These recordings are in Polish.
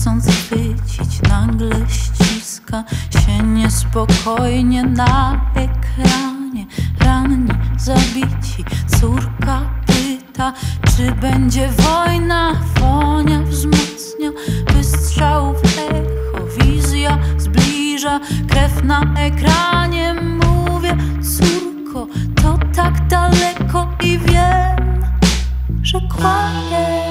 chcąc chwycić, nagle ściska się niespokojnie na ekranie. Ranni, zabici, córka pyta, czy będzie wojna. Wonia wzmacnia wystrzałów echo, wizja zbliża, krew na ekranie. Mówię, córko, to tak daleko i wiem, że kłamie.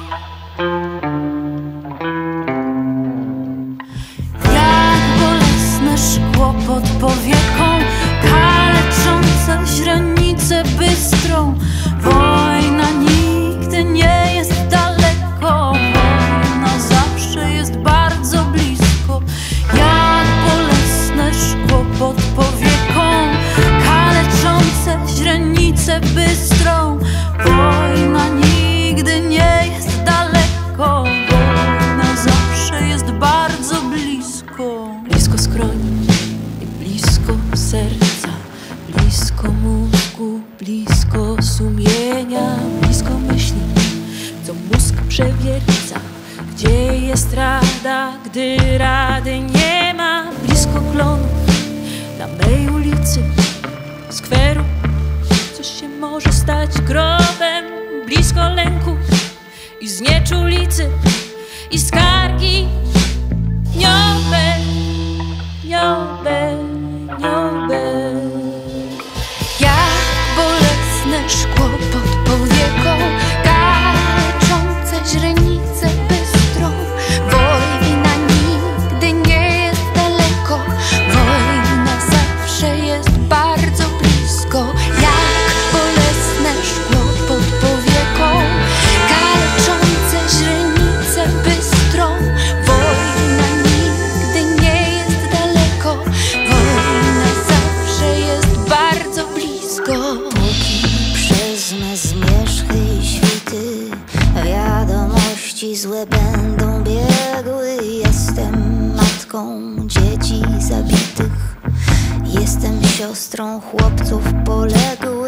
Jak bolesne szkło pod powieką, kaleczące źrenicę bystrą. Wojna nigdy nie jest daleko, wojna zawsze jest bardzo blisko. Jak bolesne szkło pod powieką, kaleczące źrenicę bystrą. Wojna nigdy nie jest daleko, wojna zawsze jest bardzo blisko. Blisko skroni i blisko serca, blisko mózgu, blisko sumienia, blisko myśli, co mózg przewierca. Gdzie jest rada, gdy rady nie ma? Blisko klonu, na mej ulicy, skweru, coś się może stać grobem. Blisko lęku i znieczulicy i skargi. Niobe, niobe, niobe. Jak bolesne szkło pod powieką, kaleczące źrenicę bystrą. Wojna nigdy nie jest daleko, wojna zawsze jest bardzo blisko. Jak bolesne szkło pod powieką, kaleczące źrenicę bystrą. Wojna nigdy nie jest daleko, wojna zawsze jest bardzo blisko. Póki przez me zmierzchy i świty wiadomości złe będą biegły, jestem matką dzieci zabitych, jestem siostrą chłopców poległych.